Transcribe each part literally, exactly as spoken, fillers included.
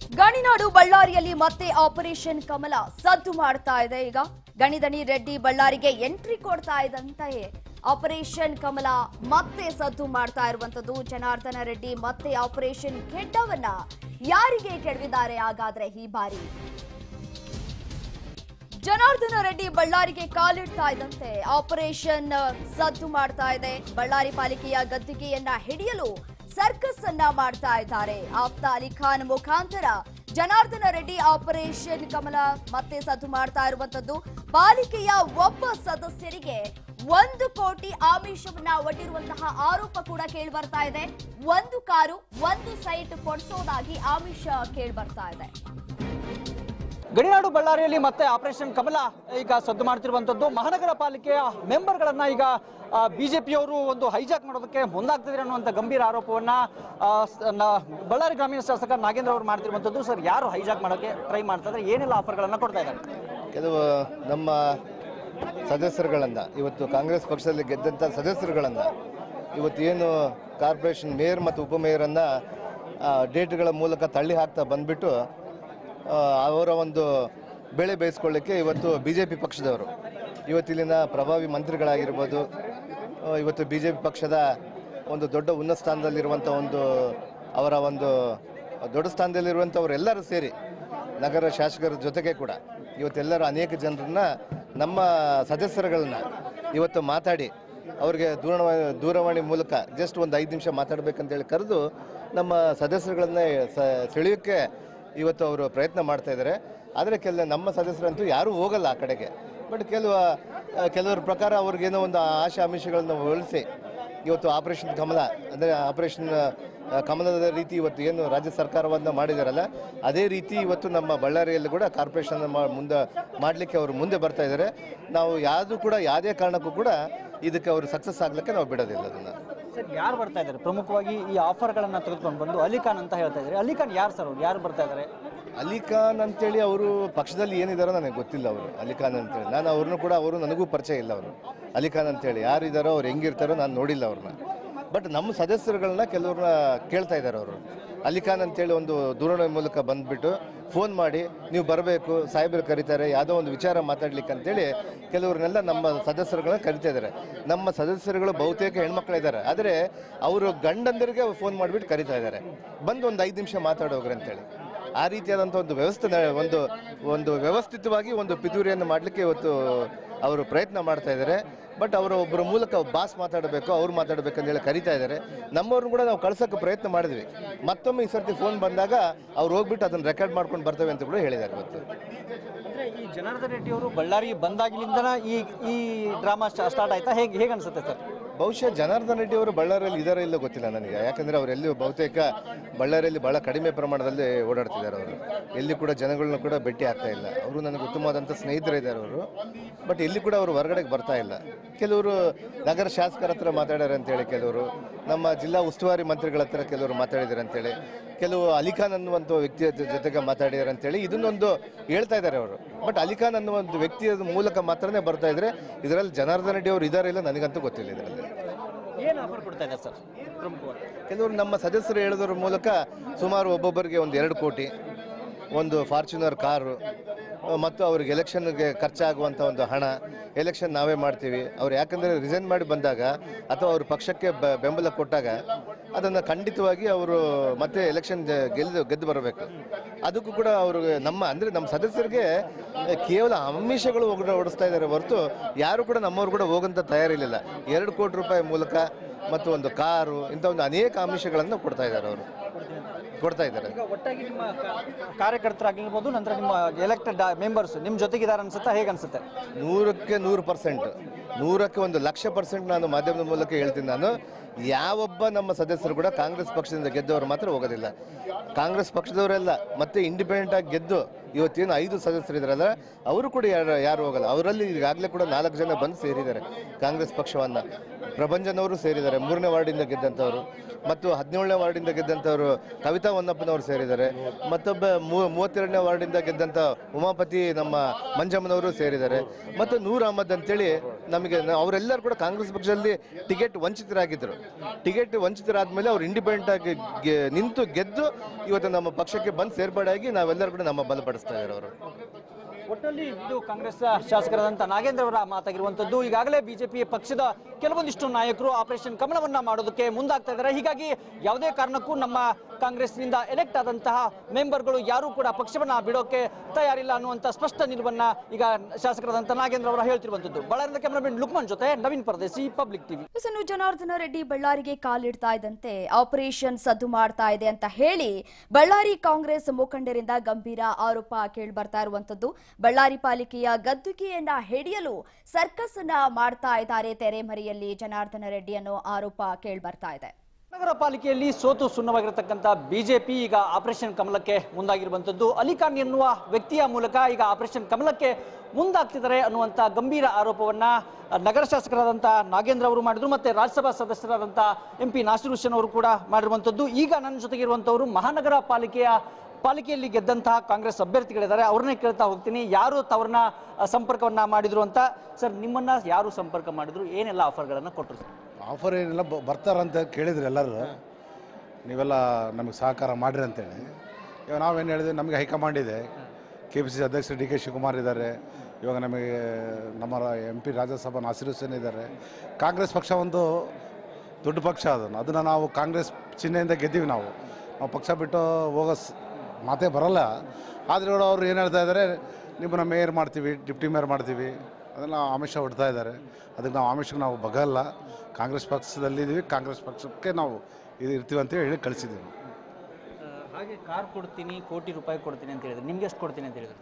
ಗಣಿನಾಡು ಬಳ್ಳಾರಿಯಲ್ಲಿ ಮತ್ತೆ ಆಪರೇಷನ್ ಕಮಲ ಸದ್ದು ಮಾಡ್ತಾ ಇದೆ. ಈಗ ಗಣಿದಣಿ ರೆಡ್ಡಿ ಬಳ್ಳಾರಿಗೆ ಎಂಟ್ರಿ ಕೊಡ್ತಾ ಇದ್ದಂತೆಯೇ ಆಪರೇಷನ್ ಕಮಲ ಮತ್ತೆ ಸದ್ದು ಮಾಡ್ತಾ ಇರುವಂತದ್ದು. ಜನಾರ್ದನ ರೆಡ್ಡಿ ಮತ್ತೆ ಆಪರೇಷನ್ ಕೆಡ್ಡವನ್ನ ಯಾರಿಗೆ ಕೆಡವಿದ್ದಾರೆ ಹಾಗಾದ್ರೆ ಈ ಬಾರಿ? ಜನಾರ್ದನ ರೆಡ್ಡಿ ಬಳ್ಳಾರಿಗೆ ಕಾಲಿಡ್ತಾ ಇದ್ದಂತೆ ಆಪರೇಷನ್ ಸದ್ದು ಮಾಡ್ತಾ ಇದೆ. ಬಳ್ಳಾರಿ ಪಾಲಿಕೆಯ ಗದ್ದಿಗೆಯನ್ನ ಹಿಡಿಯಲು ಸರ್ಕಸ್ ಅನ್ನ ಮಾಡ್ತಾ ಇದ್ದಾರೆ. ಆಪ್ತ ಅಲಿಖಾನ್ ಮುಖಾಂತರ ಜನಾರ್ದನ ರೆಡ್ಡಿ ಆಪರೇಷನ್ ಕಮಲ ಮತ್ತೆ ಸದ್ದು ಮಾಡ್ತಾ ಇರುವಂತದ್ದು. ಪಾಲಿಕೆಯ ಒಬ್ಬ ಸದಸ್ಯರಿಗೆ ಒಂದು ಕೋಟಿ ಆಮಿಷವನ್ನ ಒಡ್ಡಿರುವಂತಹ ಆರೋಪ ಕೂಡ ಕೇಳಿ ಬರ್ತಾ ಇದೆ. ಒಂದು ಕಾರು ಒಂದು ಸೈಟ್ ಕೊಡಿಸೋದಾಗಿ ಆಮಿಷ ಕೇಳಿ ಬರ್ತಾ ಇದೆ. ಗಣಿನಾಡು ಬಳ್ಳಾರಿಯಲ್ಲಿ ಮತ್ತೆ ಆಪರೇಷನ್ ಕಮಲ ಈಗ ಸದ್ದು ಮಾಡ್ತಿರುವಂತದ್ದು. ಮಹಾನಗರ ಪಾಲಿಕೆಯ ಮೆಂಬರ್ಗಳನ್ನ ಈಗ ಬಿಜೆಪಿಯವರು ಒಂದು ಹೈಜಾಕ್ ಮಾಡೋದಕ್ಕೆ ಮುಂದಾಗ್ತಿದ್ದಾರೆ ಅನ್ನುವಂಥ ಗಂಭೀರ ಆರೋಪವನ್ನ ಬಳ್ಳಾರಿ ಗ್ರಾಮೀಣ ಶಾಸಕ ನಾಗೇಂದ್ರ ಅವರು ಮಾಡ್ತಿರುವಂತದ್ದು. ಸರ್, ಯಾರು ಹೈಜಾಕ್ ಮಾಡೋಕ್ಕೆ ಟ್ರೈ ಮಾಡ್ತಾ ಇದ್ದಾರೆ? ಏನೆಲ್ಲ ಆಫರ್ಗಳನ್ನ ಕೊಡ್ತಾ ಇದ್ದಾರೆ? ಕೆಲವು ನಮ್ಮ ಸದಸ್ಯರುಗಳನ್ನ, ಇವತ್ತು ಕಾಂಗ್ರೆಸ್ ಪಕ್ಷದಲ್ಲಿ ಗೆದ್ದಂಥ ಸದಸ್ಯರುಗಳನ್ನ ಇವತ್ತು ಏನು ಕಾರ್ಪೊರೇಷನ್ ಮೇಯರ್ ಮತ್ತು ಉಪಮೇಯರನ್ನು ಡೇಟ್ಗಳ ಮೂಲಕ ತಳ್ಳಿ ಹಾಕ್ತಾ ಬಂದ್ಬಿಟ್ಟು ಅವರ ಒಂದು ಬೆಳೆ ಬೇಯಿಸ್ಕೊಳ್ಳಿಕ್ಕೆ ಇವತ್ತು ಬಿ ಜೆ ಪಿ ಪಕ್ಷದವರು, ಇವತ್ತಿಲ್ಲಿನ ಪ್ರಭಾವಿ ಮಂತ್ರಿಗಳಾಗಿರ್ಬೋದು, ಇವತ್ತು ಬಿ ಜೆ ಪಿ ಪಕ್ಷದ ಒಂದು ದೊಡ್ಡ ಉನ್ನತ ಸ್ಥಾನದಲ್ಲಿರುವಂಥ ಒಂದು ಅವರ ಒಂದು ದೊಡ್ಡ ಸ್ಥಾನದಲ್ಲಿರುವಂಥವರೆಲ್ಲರೂ ಸೇರಿ ನಗರ ಶಾಸಕರ ಜೊತೆಗೆ ಕೂಡ ಇವತ್ತೆಲ್ಲರೂ ಅನೇಕ ಜನರನ್ನ ನಮ್ಮ ಸದಸ್ಯರುಗಳನ್ನ ಇವತ್ತು ಮಾತಾಡಿ ಅವ್ರಿಗೆ ದೂರವಾಣಿ ದೂರವಾಣಿ ಮೂಲಕ ಜಸ್ಟ್ ಒಂದು ಐದು ನಿಮಿಷ ಮಾತಾಡಬೇಕಂತೇಳಿ ಕರೆದು ನಮ್ಮ ಸದಸ್ಯರುಗಳನ್ನ ಸೆಳೆಯೋಕ್ಕೆ ಇವತ್ತು ಅವರು ಪ್ರಯತ್ನ ಮಾಡ್ತಾ ಇದ್ದಾರೆ. ಆದರೆ ಕೆಲ ನಮ್ಮ ಸದಸ್ಯರಂತೂ ಯಾರೂ ಹೋಗಲ್ಲ ಆ ಕಡೆಗೆ. ಬಟ್ ಕೆಲವು ಕೆಲವರ ಪ್ರಕಾರ ಅವ್ರಿಗೇನೋ ಒಂದು ಆಶಾ ಆಮಿಷಗಳನ್ನು ಹೋಲಿಸಿ ಇವತ್ತು ಆಪರೇಷನ್ ಕಮಲ ಅಂದರೆ ಆಪರೇಷನ್ ಕಮಲದ ರೀತಿ ಇವತ್ತು ಏನು ರಾಜ್ಯ ಸರ್ಕಾರವನ್ನು ಮಾಡಿದಾರಲ್ಲ, ಅದೇ ರೀತಿ ಇವತ್ತು ನಮ್ಮ ಬಳ್ಳಾರಿಯಲ್ಲಿ ಕೂಡ ಕಾರ್ಪೊರೇಷನ್ ಮುಂದೆ ಮಾಡಲಿಕ್ಕೆ ಅವರು ಮುಂದೆ ಬರ್ತಾ ಇದ್ದಾರೆ. ನಾವು ಯಾವುದು ಕೂಡ ಯಾವುದೇ ಕಾರಣಕ್ಕೂ ಕೂಡ ಇದಕ್ಕೆ ಅವರು ಸಕ್ಸಸ್ ಆಗಲಿಕ್ಕೆ ನಾವು ಬಿಡೋದಿಲ್ಲ. ಅದನ್ನು ಸರ್, ಯಾರು ಬರ್ತಾ ಇದ್ದಾರೆ? ಪ್ರಮುಖವಾಗಿ ಈ ಆಫರ್ಗಳನ್ನು ತೆಗೆದುಕೊಂಡು ಬಂದು ಅಲಿಖಾನ್ ಅಂತ ಹೇಳ್ತಾ ಇದ್ದಾರೆ. ಅಲಿಖಾನ್ ಯಾರು ಸರ್? ಅವ್ರು ಯಾರು ಬರ್ತಾ ಇದ್ದಾರೆ? ಅಲಿಖಾನ್ ಅಂತೇಳಿ ಅವರು ಪಕ್ಷದಲ್ಲಿ ಏನಿದ್ದಾರೋ ನನಗೆ ಗೊತ್ತಿಲ್ಲ. ಅವರು ಅಲಿಖಾನ್ ಅಂತೇಳಿ ನಾನು ಅವ್ರನ್ನೂ ಕೂಡ ಅವರು ನನಗೂ ಪರಿಚಯ ಇಲ್ಲ. ಅವರು ಅಲಿಖಾನ್ ಅಂತೇಳಿ ಯಾರಿದ್ದಾರೋ, ಅವ್ರು ಹೆಂಗಿರ್ತಾರೋ ನಾನು ನೋಡಿಲ್ಲ ಅವ್ರನ್ನ. ಬಟ್ ನಮ್ಮ ಸದಸ್ಯರುಗಳನ್ನ ಕೆಲವ್ರನ್ನ ಕೇಳ್ತಾ ಇದ್ದಾರೆ. ಅವರು ಅಲಿಖಾನ್ ಅಂತೇಳಿ ಒಂದು ದೂರವಾಣಿ ಮೂಲಕ ಬಂದುಬಿಟ್ಟು ಫೋನ್ ಮಾಡಿ ನೀವು ಬರಬೇಕು, ಸಾಹೇಬರು ಕರೀತಾರೆ, ಯಾವುದೋ ಒಂದು ವಿಚಾರ ಮಾತಾಡ್ಲಿಕ್ಕೆ ಅಂತೇಳಿ ಕೆಲವ್ರನ್ನೆಲ್ಲ ನಮ್ಮ ಸದಸ್ಯರುಗಳನ್ನ ಕರಿತಾ ಇದ್ದಾರೆ. ನಮ್ಮ ಸದಸ್ಯರುಗಳು ಬಹುತೇಕ ಹೆಣ್ಮಕ್ಳಿದ್ದಾರೆ, ಆದರೆ ಅವರು ಗಂಡಂದರಿಗೆ ಫೋನ್ ಮಾಡಿಬಿಟ್ಟು ಕರಿತಾ ಇದ್ದಾರೆ, ಬಂದು ಒಂದು ಐದು ನಿಮಿಷ ಮಾತಾಡೋಗ್ರಿ ಅಂತೇಳಿ. ಆ ರೀತಿಯಾದಂಥ ಒಂದು ವ್ಯವಸ್ಥೆ ಒಂದು ಒಂದು ವ್ಯವಸ್ಥಿತವಾಗಿ ಒಂದು ಪಿತೂರಿಯನ್ನು ಮಾಡಲಿಕ್ಕೆ ಇವತ್ತು ಅವರು ಪ್ರಯತ್ನ ಮಾಡ್ತಾ ಇದ್ದಾರೆ. ಬಟ್ ಅವರ ಒಬ್ಬರ ಮೂಲಕ ಬಾಸ್ ಮಾತಾಡಬೇಕು, ಅವ್ರು ಮಾತಾಡಬೇಕಂತೇಳಿ ಕರಿತಾ ಇದ್ದಾರೆ. ನಮ್ಮವ್ರನ್ನ ಕೂಡ ನಾವು ಕಳ್ಸೋಕ್ಕೆ ಪ್ರಯತ್ನ ಮಾಡಿದ್ವಿ. ಮತ್ತೊಮ್ಮೆ ಈ ಸರ್ತಿ ಫೋನ್ ಬಂದಾಗ ಅವ್ರು ಹೋಗ್ಬಿಟ್ಟು ಅದನ್ನು ರೆಕಾರ್ಡ್ ಮಾಡ್ಕೊಂಡು ಬರ್ತೇವೆ ಅಂತ ಕೂಡ ಹೇಳಿದ್ದಾರೆ. ಇವತ್ತು ಅಂದರೆ ಈ ಜನಾರ್ದನ ರೆಡ್ಡಿ ಅವರು ಬಳ್ಳಾರಿಗೆ ಬಂದಾಗಿನಿಂದನ ಈ ಈ ಡ್ರಾಮಾ ಸ್ಟಾರ್ಟ್ ಆಯ್ತಾ? ಹೇಗೆ ಹೇಗೆ ಅನ್ಸುತ್ತೆ ಸರ್? ಬಹುಶಃ ಜನಾರ್ದನ ರೆಡ್ಡಿ ಅವರು ಬಳ್ಳಾರಿಯಲ್ಲಿ ಇದ್ದಾರೋ ಇಲ್ಲೋ ಗೊತ್ತಿಲ್ಲ ನನಗೆ. ಯಾಕಂದರೆ ಅವರೆಲ್ಲಿ ಬಹುತೇಕ ಬಳ್ಳಾರಿಯಲ್ಲಿ ಭಾಳ ಕಡಿಮೆ ಪ್ರಮಾಣದಲ್ಲಿ ಓಡಾಡ್ತಿದ್ದಾರೆ. ಅವರು ಎಲ್ಲಿ ಕೂಡ ಜನಗಳನ್ನ ಕೂಡ ಭೇಟಿ ಆಗ್ತಾ ಇಲ್ಲ. ಅವರು ನನಗೆ ಉತ್ತಮವಾದಂಥ ಸ್ನೇಹಿತರಿದ್ದಾರೆ ಅವರು. ಬಟ್ ಎಲ್ಲಿ ಕೂಡ ಅವರು ಹೊರಗಡೆಗೆ ಬರ್ತಾ ಇಲ್ಲ. ಕೆಲವರು ನಗರ ಶಾಸಕರ ಹತ್ರ ಮಾತಾಡ್ಯಾರ ಅಂತೇಳಿ, ಕೆಲವರು ನಮ್ಮ ಜಿಲ್ಲಾ ಉಸ್ತುವಾರಿ ಮಂತ್ರಿಗಳ ಹತ್ರ ಕೆಲವರು ಮಾತಾಡಿದ್ದಾರೆ ಅಂತೇಳಿ, ಕೆಲವು ಅಲಿಖಾನ್ ಅನ್ನುವಂಥ ವ್ಯಕ್ತಿಯ ಜೊತೆಗೆ ಮಾತಾಡಿದ್ದಾರೆ ಅಂತೇಳಿ ಇದನ್ನೊಂದು ಹೇಳ್ತಾ ಇದ್ದಾರೆ ಅವರು. ಬಟ್ ಅಲಿಖಾನ್ ಅನ್ನುವ ಒಂದು ವ್ಯಕ್ತಿಯ ಮೂಲಕ ಮಾತ್ರನೇ ಬರ್ತಾ ಇದ್ರೆ, ಇದರಲ್ಲಿ ಜನಾರ್ದನ ರೆಡ್ಡಿ ಅವರು ಇದ್ದಾರೆ ಇಲ್ಲ ನನಗಂತೂ ಗೊತ್ತಿಲ್ಲ. ಇದರಲ್ಲಿ ಏನು ಆಫರ್ ಕೊಡ್ತಾ ಇದ್ದಾರೆ ಸರ್? ಪ್ರಮುಖವಾಗಿ ಕೆಲವರು ನಮ್ಮ ಸದಸ್ಯರು ಹೇಳೋದ್ರ ಮೂಲಕ ಸುಮಾರು ಒಬ್ಬೊಬ್ಬರಿಗೆ ಒಂದು ಎರಡು ಕೋಟಿ, ಒಂದು ಫಾರ್ಚುನರ್ ಕಾರು, ಮತ್ತು ಅವ್ರಿಗೆ ಎಲೆಕ್ಷನ್ಗೆ ಖರ್ಚಾಗುವಂಥ ಒಂದು ಹಣ, ಎಲೆಕ್ಷನ್ ನಾವೇ ಮಾಡ್ತೀವಿ ಅವ್ರು ಯಾಕಂದರೆ ರಿಸೈನ್ ಮಾಡಿ ಬಂದಾಗ ಅಥವಾ ಅವ್ರ ಪಕ್ಷಕ್ಕೆ ಬೆಂಬಲ ಕೊಟ್ಟಾಗ ಅದನ್ನು ಖಂಡಿತವಾಗಿ ಅವರು ಮತ್ತೆ ಎಲೆಕ್ಷನ್ ಗೆದ್ದು ಗೆದ್ದು ಬರಬೇಕು. ಅದಕ್ಕೂ ಕೂಡ ಅವರು ನಮ್ಮ ಅಂದರೆ ನಮ್ಮ ಸದಸ್ಯರಿಗೆ ಕೇವಲ ಆಮಿಷಗಳು ಓಡಿಸ್ತಾ ಇದ್ದಾರೆ ಹೊರತು ಯಾರು ಕೂಡ ನಮ್ಮವ್ರು ಕೂಡ ಹೋಗೋಂಥ ತಯಾರಿರಲಿಲ್ಲ. ಎರಡು ಕೋಟಿ ರೂಪಾಯಿ ಮೂಲಕ ಮತ್ತು ಒಂದು ಕಾರು, ಇಂಥ ಒಂದು ಅನೇಕ ಆಮಿಷಗಳನ್ನು ಕೊಡ್ತಾ ಇದ್ದಾರೆ ಅವರು ಕೊಡ್ತಾ ಇದ್ದಾರೆ. ಈಗ ಒಟ್ಟಾಗಿ ನಿಮ್ಮ ಕಾರ್ಯಕರ್ತರಾಗಿರ್ಬೋದು, ನಂತರ ನಿಮ್ಮ ಎಲೆಕ್ಟೆಡ್ ಮೆಂಬರ್ಸ್ ನಿಮ್ಮ ಜೊತೆಗಿದ್ದಾರೆ ಅನ್ಸುತ್ತಾ? ಹೇಗೆ ಅನ್ಸುತ್ತೆ? ನೂರಕ್ಕೆ ನೂರು ಪರ್ಸೆಂಟ್ ನೂರಕ್ಕೆ ಒಂದು ಲಕ್ಷ ಪರ್ಸೆಂಟ್ ನಾನು ಮಾಧ್ಯಮದ ಮೂಲಕ ಹೇಳ್ತೀನಿ. ನಾನು ಯಾವೊಬ್ಬ ನಮ್ಮ ಸದಸ್ಯರು ಕೂಡ ಕಾಂಗ್ರೆಸ್ ಪಕ್ಷದಿಂದ ಗೆದ್ದವರು ಮಾತ್ರ ಹೋಗೋದಿಲ್ಲ. ಕಾಂಗ್ರೆಸ್ ಪಕ್ಷದವರೆಲ್ಲ ಮತ್ತೆ ಇಂಡಿಪೆಂಡೆಂಟ್ ಆಗಿ ಗೆದ್ದು ಇವತ್ತೇನು ಐದು ಸದಸ್ಯರಿದ್ದಾರಲ್ಲ ಅವರು ಕೂಡ ಯಾರು ಯಾರು ಹೋಗಲ್ಲ. ಅವರಲ್ಲಿ ಈಗಾಗಲೇ ಕೂಡ ನಾಲ್ಕು ಜನ ಬಂದು ಸೇರಿದ್ದಾರೆ ಕಾಂಗ್ರೆಸ್ ಪಕ್ಷವನ್ನು. ಪ್ರಭಂಜನವರು ಸೇರಿದ್ದಾರೆ, ಮೂರನೇ ವಾರ್ಡಿಂದ ಗೆದ್ದಂಥವರು, ಮತ್ತು ಹದಿನೇಳನೇ ವಾರ್ಡಿಂದ ಗೆದ್ದಂಥವರು ಕವಿತಾ ಹೊನ್ನಪ್ಪನವರು ಸೇರಿದ್ದಾರೆ, ಮತ್ತೊಬ್ಬ ಮೂವತ್ತೆರಡನೇ ವಾರ್ಡಿಂದ ಗೆದ್ದಂಥ ಉಮಾಪತಿ ನಮ್ಮ ಮಂಜಮ್ಮನವರು ಸೇರಿದ್ದಾರೆ, ಮತ್ತು ನೂರ್ ಅಹಮದ್ ಅಂತೇಳಿ ನಮಗೆ ಅವರೆಲ್ಲರೂ ಕೂಡ ಕಾಂಗ್ರೆಸ್ ಪಕ್ಷದಲ್ಲಿ ಟಿಕೆಟ್ ವಂಚಿತರಾಗಿದ್ದರು. ಟಿಕೆಟ್ ವಂಚಿತರಾದ್ಮೇಲೆ ಅವ್ರು ಇಂಡಿಪೆಂಡೆಂಟ್ ಆಗಿ ನಿಂತು ಗೆದ್ದು ಇವತ್ತು ನಮ್ಮ ಪಕ್ಷಕ್ಕೆ ಬಂದು ಸೇರ್ಪಡೆಯಾಗಿ ನಾವೆಲ್ಲರೂ ಕೂಡ ನಮ್ಮ ಬಲಪಡಿಸ್ತಾ ಇದ್ದಾರೆ ಅವರು. ಒಟ್ಟಲ್ಲಿ ಇದು ಕಾಂಗ್ರೆಸ್ ಶಾಸಕರಾದಂಥ ನಾಗೇಂದ್ರ ಅವರ ಮಾತಾಗಿರುವಂಥದ್ದು. ಈಗಾಗಲೇ ಬಿಜೆಪಿ ಪಕ್ಷದ ಕೆಲವೊಂದಿಷ್ಟು ನಾಯಕರು ಆಪರೇಷನ್ ಕಮಲವನ್ನ ಮಾಡೋದಕ್ಕೆ ಮುಂದಾಗ್ತಾ ಇದ್ದಾರೆ. ಹೀಗಾಗಿ ಯಾವುದೇ ಕಾರಣಕ್ಕೂ ನಮ್ಮ ಕಾಂಗ್ರೆಸ್ನಿಂದ ಎಲೆಕ್ಟ್ ಆದಂತಹ ಮೆಂಬರ್ಗಳು ಯಾರೂ ಕೂಡ ಪಕ್ಷವನ್ನ ಬಿಡೋಕೆ ತಯಾರಿಲ್ಲ ಅನ್ನುವಂಥ ಸ್ಪಷ್ಟ ನಿಲುವನ್ನ ಈಗ ಶಾಸಕರಾದಂಥ ನಾಗೇಂದ್ರ ಅವರ ಹೇಳ್ತಿರುವಂಥದ್ದು. ಬಳ್ಳಾರಿಯಿಂದ ಕ್ಯಾಮರಾಮನ್ ಲುಕ್ಮನ್ ಜೊತೆ ನವೀನ್ ಪರದೇಶಿ, ಪಬ್ಲಿಕ್ ಟಿವಿ. ಜನಾರ್ದನ ರೆಡ್ಡಿ ಬಳ್ಳಾರಿಗೆ ಕಾಲಿಡ್ತಾ ಇದ್ದಂತೆ ಆಪರೇಷನ್ ಸದ್ದು ಮಾಡ್ತಾ ಇದೆ ಅಂತ ಹೇಳಿ ಬಳ್ಳಾರಿ ಕಾಂಗ್ರೆಸ್ ಮುಖಂಡರಿಂದ ಗಂಭೀರ ಆರೋಪ ಕೇಳಿ ಬರ್ತಾ ಇರುವಂತದ್ದು. ಬಳ್ಳಾರಿ ಪಾಲಿಕೆಯ ಗದ್ದುಗೆಯನ್ನ ಹಿಡಿಯಲು ಸರ್ಕಸ್ ಅನ್ನ ಮಾಡ್ತಾ ಇದ್ದಾರೆ ತೆರೆಮರೆಯಲ್ಲಿ ಜನಾರ್ದನ ರೆಡ್ಡಿ ಅನ್ನೋ ಆರೋಪ ಕೇಳಿ ಬರ್ತಾ ಇದೆ. ನಗರ ಪಾಲಿಕೆಯಲ್ಲಿ ಸೋತು ಸುಣ್ಣವಾಗಿರತಕ್ಕಂಥ ಬಿಜೆಪಿ ಈಗ ಆಪರೇಷನ್ ಕಮಲಕ್ಕೆ ಮುಂದಾಗಿರುವಂತದ್ದು. ಅಲಿಖಾನ್ ಎನ್ನುವ ವ್ಯಕ್ತಿಯ ಮೂಲಕ ಈಗ ಆಪರೇಷನ್ ಕಮಲಕ್ಕೆ ಮುಂದಾಗ್ತಿದ್ದಾರೆ ಅನ್ನುವಂಥ ಗಂಭೀರ ಆರೋಪವನ್ನ ನಗರ ಶಾಸಕರಾದಂಥ ನಾಗೇಂದ್ರ ಅವರು ಮಾಡಿದ್ರು, ಮತ್ತೆ ರಾಜ್ಯಸಭಾ ಸದಸ್ಯರಾದಂಥ ಎಂ ಪಿ ನಾಸಿರ್ ಹುಸೇನ್ ಅವರು ಕೂಡ ಮಾಡಿರುವಂಥದ್ದು. ಈಗ ನನ್ನ ಜೊತೆಗಿರುವಂಥವರು ಮಹಾನಗರ ಪಾಲಿಕೆಯ ಪಾಲಿಕೆಯಲ್ಲಿ ಗೆದ್ದಂತಹ ಕಾಂಗ್ರೆಸ್ ಅಭ್ಯರ್ಥಿಗಳಿದ್ದಾರೆ. ಅವ್ರನ್ನೇ ಕೇಳ್ತಾ ಹೋಗ್ತೀನಿ, ಯಾರು ತವ್ರನ್ನ ಸಂಪರ್ಕವನ್ನ ಮಾಡಿದ್ರು ಅಂತ. ಸರ್, ನಿಮ್ಮನ್ನ ಯಾರು ಸಂಪರ್ಕ ಮಾಡಿದ್ರು, ಏನೆಲ್ಲ ಆಫರ್ಗಳನ್ನು ಕೊಟ್ಟರು ಸರ್? ಆಫರ್ ಏನೆಲ್ಲ ಬರ್ತಾರಂತ ಕೇಳಿದ್ರು ಎಲ್ಲರೂ, ನೀವೆಲ್ಲ ನಮಗೆ ಸಹಕಾರ ಮಾಡಿರಿ ಅಂತೇಳಿ. ಇವಾಗ ನಾವೇನು ಹೇಳಿದ್ವಿ, ನಮಗೆ ಹೈಕಮಾಂಡ್ ಇದೆ, ಕೆ ಪಿ ಸಿ ಸಿ ಅಧ್ಯಕ್ಷರು ಡಿ ಕೆ ಶಿವಕುಮಾರ್ ಇದ್ದಾರೆ, ಇವಾಗ ನಮಗೆ ನಮ್ಮ ಎಂ ಪಿ ರಾಜ್ಯಸಭಾ ನಾಸಿರ್ ಹುಸೇನ್ ಇದ್ದಾರೆ. ಕಾಂಗ್ರೆಸ್ ಪಕ್ಷ ಒಂದು ದೊಡ್ಡ ಪಕ್ಷ, ಅದನ್ನು ಅದನ್ನು ನಾವು ಕಾಂಗ್ರೆಸ್ ಚಿಹ್ನೆಯಿಂದ ಗೆದ್ದೀವಿ. ನಾವು ನಾವು ಪಕ್ಷ ಬಿಟ್ಟು ಹೋಗೋ ಮಾತೇ ಬರೋಲ್ಲ. ಆದರೆ ಅವರು ಏನು ಹೇಳ್ತಾ ಇದ್ದಾರೆ, ನಿಮ್ಮನ್ನ ಮೇಯರ್ ಮಾಡ್ತೀವಿ, ಡಿಪ್ಟಿ ಮೇಯರ್ ಮಾಡ್ತೀವಿ, ಅದನ್ನು ಆಮಿಷ ಹೊಡ್ತಾ ಇದ್ದಾರೆ. ಅದಕ್ಕೆ ನಾವು ಆಮಿಷಕ್ಕೆ ನಾವು ಬಗಲ್ಲ, ಕಾಂಗ್ರೆಸ್ ಪಕ್ಷದಲ್ಲಿದ್ದೀವಿ, ಕಾಂಗ್ರೆಸ್ ಪಕ್ಷಕ್ಕೆ ನಾವು ಇದು ಇರ್ತೀವಿ ಅಂತೇಳಿ ಹೇಳಿ ಕಳಿಸಿದ್ದೀವಿ. ಹಾಗೆ ಕಾರ್ ಕೊಡ್ತೀನಿ, ಕೋಟಿ ರೂಪಾಯಿ ಕೊಡ್ತೀನಿ ಅಂತ ಹೇಳಿದ್ರು, ನಿಮ್ಗೆ ಎಷ್ಟು ಕೊಡ್ತೀನಿ ಅಂತ ಹೇಳಿದ್ರು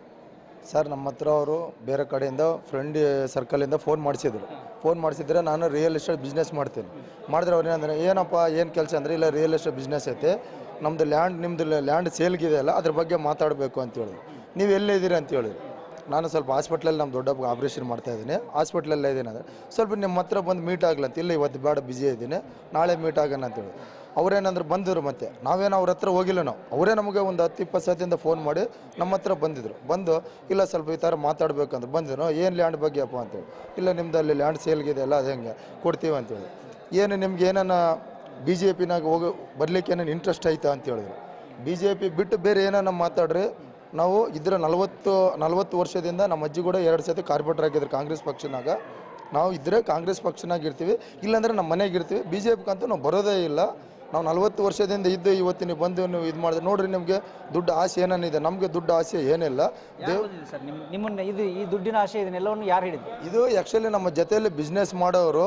ಸರ್? ನಮ್ಮ ಹತ್ರ ಅವರು ಬೇರೆ ಕಡೆಯಿಂದ ಫ್ರೆಂಡ್ ಸರ್ಕಲಿಂದ ಫೋನ್ ಮಾಡಿಸಿದ್ರು. ಫೋನ್ ಮಾಡಿಸಿದ್ರೆ ನಾನು ರಿಯಲ್ ಎಸ್ಟೇಟ್ ಬಿಸ್ನೆಸ್ ಮಾಡ್ತೀನಿ ಮಾಡಿದ್ರೆ ಅವ್ರು ಏನಂದರೆ, ಏನಪ್ಪ ಏನು ಕೆಲಸ ಅಂದರೆ, ಇಲ್ಲ ರಿಯಲ್ ಎಸ್ಟೇಟ್ ಬಿಸ್ನೆಸ್ ಐತೆ, ನಮ್ಮದು ಲ್ಯಾಂಡ್ ನಿಮ್ಮದು ಲ್ಯಾಂಡ್ ಸೇಲ್ಗಿದೆ ಅಲ್ಲ, ಅದ್ರ ಬಗ್ಗೆ ಮಾತಾಡಬೇಕು ಅಂತ ಹೇಳಿದ್ರು. ನೀವು ಎಲ್ಲಿದ್ದೀರಿ ಅಂತ ಹೇಳಿದ್ರು. ನಾನು ಸ್ವಲ್ಪ ಹಾಸ್ಪಿಟ್ಲಲ್ಲಿ ನಮ್ಮ ದೊಡ್ಡ ಆಪ್ರೇಷನ್ ಮಾಡ್ತಾಯಿದ್ದೀನಿ, ಹಾಸ್ಪಿಟ್ಲಲ್ಲೇ ಇದ್ದೀನಿ ಅಂದರೆ, ಸ್ವಲ್ಪ ನಿಮ್ಮ ಹತ್ರ ಬಂದು ಮೀಟ್ ಆಗಲಂತ. ಇಲ್ಲ ಇವತ್ತು ಬೇಡ, ಬ್ಯುಸಿ ಇದ್ದೀನಿ, ನಾಳೆ ಮೀಟ್ ಆಗೋಣ ಅಂತೇಳಿ. ಅವರೇನಂದ್ರೆ ಬಂದರು, ಮತ್ತೆ ನಾವೇನು ಅವ್ರ ಹತ್ರ ಹೋಗಿಲ್ಲ. ನಾವು ಅವರೇ ನಮಗೆ ಒಂದು ಹತ್ತು ಇಪ್ಪತ್ತು ಸತಿಯಿಂದ ಫೋನ್ ಮಾಡಿ ನಮ್ಮ ಹತ್ರ ಬಂದಿದ್ರು. ಬಂದು ಇಲ್ಲ ಸ್ವಲ್ಪ ಈ ಥರ ಮಾತಾಡಬೇಕಂದ್ರೆ ಬಂದಿದ್ರು. ಏನು ಲ್ಯಾಂಡ್ ಬಗ್ಗೆ ಅಪ್ಪ ಅಂತೇಳಿ. ಇಲ್ಲ ನಿಮ್ದು ಅಲ್ಲಿ ಲ್ಯಾಂಡ್ ಸೇಲ್ಗಿದೆ ಅಲ್ಲ, ಅದು ಹೆಂಗೆ ಕೊಡ್ತೀವಿ ಅಂತೇಳಿ. ಏನು ನಿಮ್ಗೆ ಏನಾನ ಬಿ ಜೆ ಪಿನಾಗ ಹೋಗಿ ಬರಲಿಕ್ಕೆ ಏನೇನು ಇಂಟ್ರೆಸ್ಟ್ ಆಯ್ತಾ ಅಂತ ಹೇಳಿದ್ರು. ಬಿ ಜೆ ಪಿ ಬಿಟ್ಟು ಬೇರೆ ಏನಾನ ಮಾತಾಡ್ರಿ, ನಾವು ಇದ್ರ ನಲವತ್ತು ನಲವತ್ತು ವರ್ಷದಿಂದ ನಮ್ಮ ಅಜ್ಜಿ ಕೂಡ ಎರಡು ಸತಿ ಕಾರ್ಪೊರೇಟರ್ ಆಗಿದ್ರು ಕಾಂಗ್ರೆಸ್ ಪಕ್ಷನಾಗ. ನಾವು ಇದ್ದರೆ ಕಾಂಗ್ರೆಸ್ ಪಕ್ಷನಾಗ ಇರ್ತೀವಿ, ಇಲ್ಲಾಂದರೆ ನಮ್ಮ ಮನೆಗೆ ಇರ್ತೀವಿ. ಬಿ ಜೆ ಪಿಗಂತೂ ನಾವು ಬರೋದೇ ಇಲ್ಲ. ನಾವು ನಲ್ವತ್ತು ವರ್ಷದಿಂದ ಇದ್ದು ಇವತ್ತು ನೀವು ಬಂದು ನೀವು ಇದು ಮಾಡಿದ್ರೆ ನೋಡ್ರಿ, ನಿಮಗೆ ದುಡ್ಡು ಆಸೆ ಏನೇನಿದೆ, ನಮಗೆ ದುಡ್ಡು ಆಸೆ ಏನಿಲ್ಲ. ದೇವ್ ಸರ್, ನಿಮ್ಮ ನಿಮ್ಮನ್ನ ಇದು ಈ ದುಡ್ಡಿನ ಆಸೆ ಇದನ್ನೆಲ್ಲವನ್ನು ಯಾರು ಹೇಳಿದ್ರು? ಇದು ಆ್ಯಕ್ಚುಲಿ ನಮ್ಮ ಜೊತೆಯಲ್ಲಿ ಬಿಸ್ನೆಸ್ ಮಾಡೋರು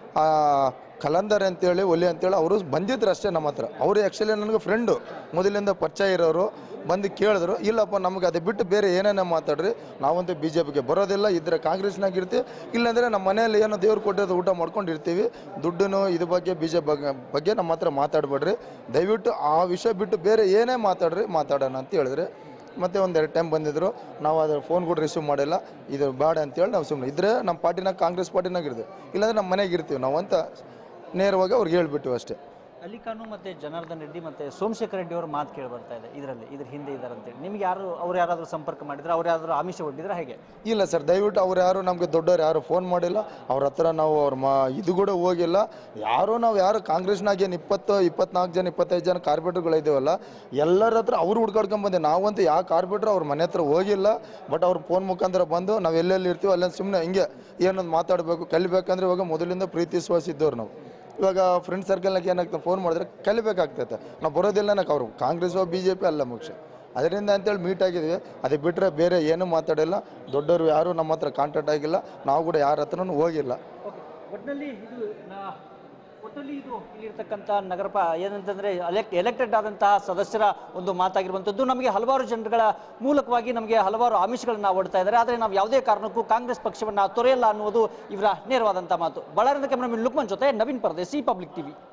ಕಲಂದರ್ ಅಂತೇಳಿ, ಒಲಿ ಅಂತೇಳಿ ಅವರು ಬಂದಿದ್ರು ಅಷ್ಟೇ ನಮ್ಮ ಹತ್ರ. ಅವರು ಆ್ಯಕ್ಚುಲಿ ನನಗೆ ಫ್ರೆಂಡು, ಮೊದಲಿಂದ ಪರಿಚಯ ಇರೋರು. ಬಂದು ಕೇಳಿದ್ರು, ಇಲ್ಲಪ್ಪ ನಮಗೆ ಅದು ಬಿಟ್ಟು ಬೇರೆ ಏನೇನೋ ಮಾತಾಡ್ರಿ, ನಾವಂತೂ ಬಿ ಜೆ ಪಿಗೆ ಬರೋದಿಲ್ಲ, ಇದ್ರೆ ಕಾಂಗ್ರೆಸ್ನಾಗ ಇರ್ತೀವಿ, ಇಲ್ಲಾಂದರೆ ನಮ್ಮ ಮನೆಯಲ್ಲಿ ಏನೋ ದೇವ್ರು ಕೊಟ್ಟಿರೋದು ಊಟ ಮಾಡ್ಕೊಂಡು ಇರ್ತೀವಿ. ದುಡ್ಡು ಇದು ಬಗ್ಗೆ ಬಿ ಜೆ ಪಿ ಬಗ್ಗೆ ನಮ್ಮ ಹತ್ರ ಮಾತಾಡಬೇಡ್ರಿ, ದಯವಿಟ್ಟು ಆ ವಿಷಯ ಬಿಟ್ಟು ಬೇರೆ ಏನೇ ಮಾತಾಡ್ರಿ ಮಾತಾಡೋಣ ಅಂತ ಹೇಳಿದ್ರೆ. ಮತ್ತು ಒಂದೆರಡು ಟೈಮ್ ಬಂದಿದ್ದರು, ನಾವು ಅದ್ರ ಫೋನ್ ಕೂಡ ರಿಸೀವ್ ಮಾಡಿಲ್ಲ. ಇದು ಬೇಡ ಅಂತೇಳಿ ನಾವು ಸುಮ್ಮನೆ ಇದ್ದರೆ ನಮ್ಮ ಪಾರ್ಟಿನಾಗ ಕಾಂಗ್ರೆಸ್ ಪಾರ್ಟಿನಾಗ ಇರ್ತೀವಿ, ಇಲ್ಲಾಂದರೆ ನಮ್ಮ ಮನೆಗೆ ಇರ್ತೀವಿ ನಾವು ಅಂತ ನೇರವಾಗಿ ಅವ್ರಿಗೆ ಹೇಳ್ಬಿಟ್ಟು ಅಷ್ಟೇ. ಅಲಿಖಾನು ಮತ್ತು ಜನಾರ್ದನ್ ರೆಡ್ಡಿ ಮತ್ತು ಸೋಮಶೇಖರ್ ರೆಡ್ಡಿ ಅವ್ರ ಮಾತು ಕೇಳಿ ಬರ್ತಾ ಇದೆ, ಇದರಲ್ಲಿ ಇದ್ರ ಹಿಂದೆ ಇದ್ದಾರೆ ಅಂತೇಳಿ. ನಿಮ್ಗೆ ಯಾರು ಅವ್ರು ಯಾರಾದರೂ ಸಂಪರ್ಕ ಮಾಡಿದ್ರೆ, ಅವ್ರು ಯಾರಾದರೂ ಆಮಿಷ ಒಡ್ಡಿದ್ರೆ ಹೇಗೆ? ಇಲ್ಲ ಸರ್, ದಯವಿಟ್ಟು ಅವ್ರು ಯಾರು ನಮಗೆ ದೊಡ್ಡವ್ರು ಯಾರು ಫೋನ್ ಮಾಡಿಲ್ಲ. ಅವ್ರ ಹತ್ರ ನಾವು ಅವ್ರ ಮಾ ಇದು ಕೂಡ ಹೋಗಿಲ್ಲ. ಯಾರು ನಾವು ಯಾರು ಕಾಂಗ್ರೆಸ್ನಾಗ ಏನು ಇಪ್ಪತ್ತು ಇಪ್ಪತ್ನಾಲ್ಕು ಜನ ಇಪ್ಪತ್ತೈದು ಜನ ಕಾರ್ಪೊರೇಟರ್ಗಳಿದ್ದೀವಲ್ಲ, ಎಲ್ಲರ ಹತ್ರ ಅವ್ರು ಹುಡ್ಕಾಡ್ಕೊಂಬಂದೆ. ನಾವಂತೂ ಯಾವ ಕಾರ್ಪೊರೇಟರ್ ಅವ್ರ ಮನೆ ಹತ್ರ ಹೋಗಿಲ್ಲ. ಬಟ್ ಅವ್ರ ಫೋನ್ ಮುಖಾಂತರ ಬಂದು ನಾವು ಎಲ್ಲೆಲ್ಲಿ ಇರ್ತೀವಿ ಅಲ್ಲೆಲ್ಲ ಸುಮ್ಮನೆ ಹಿಂಗೆ ಏನೊಂದು ಮಾತಾಡಬೇಕು, ಕಲಿಬೇಕಂದ್ರೆ ಇವಾಗ ಮೊದಲಿಂದ ಪ್ರೀತಿ ವಿಶ್ವಾಸ ಇದ್ದವ್ರು ನಾವು. ಇವಾಗ ಫ್ರೆಂಡ್ ಸರ್ಕಲ್ನಾಗ ಏನಾಗ್ತದೆ, ಫೋನ್ ಮಾಡಿದ್ರೆ ಕಲಿಬೇಕಾಗ್ತೈತೆ. ನಾವು ಬರೋದಿಲ್ಲ ನಾಕೆ ಅವರು ಕಾಂಗ್ರೆಸ್ಸೋ ಬಿ ಜೆ ಪಿ ಅಲ್ಲ ಮುಖ್ಯ. ಅದರಿಂದ ಅಂತೇಳಿ ಮೀಟ್ ಆಗಿದ್ವಿ. ಅದು ಬಿಟ್ಟರೆ ಬೇರೆ ಏನೂ ಮಾತಾಡಿಲ್ಲ. ದೊಡ್ಡವರು ಯಾರೂ ನಮ್ಮ ಹತ್ರ ಕಾಂಟ್ಯಾಕ್ಟ್ ಆಗಿಲ್ಲ, ನಾವು ಕೂಡ ಯಾರ ಹತ್ರನೂ ಹೋಗಿಲ್ಲ. ಒಟ್ಟಿನಲ್ಲಿ ಇದು ಒಟ್ಟಲ್ಲಿ ಇದು ಇಲ್ಲಿರ್ತಕ್ಕಂಥ ನಗರ ಪ ಏನಂತಂದರೆ ಎಲೆಕ್ಟ್ ಎಲೆಕ್ಟೆಡ್ ಆದಂತಹ ಸದಸ್ಯರ ಒಂದು ಮಾತಾಗಿರುವಂಥದ್ದು. ನಮಗೆ ಹಲವಾರು ಜನಗಳ ಮೂಲಕವಾಗಿ ನಮಗೆ ಹಲವಾರು ಆಮಿಷಗಳನ್ನ ಒಡ್ತಾ ಇದ್ದಾರೆ. ಆದರೆ ನಾವು ಯಾವುದೇ ಕಾರಣಕ್ಕೂ ಕಾಂಗ್ರೆಸ್ ಪಕ್ಷವನ್ನು ತೊರೆಯಲ್ಲ ಅನ್ನುವುದು ಇವರ ನೇರವಾದಂಥ ಮಾತು. ಬಳ್ಳಾರಿಯಿಂದ ಕ್ಯಾಮರಾಮನ್ ಲುಕ್ಮನ್ ಜೊತೆ ನವೀನ್ ಪರದೇಶಿ, ಪಬ್ಲಿಕ್ ಟಿವಿ.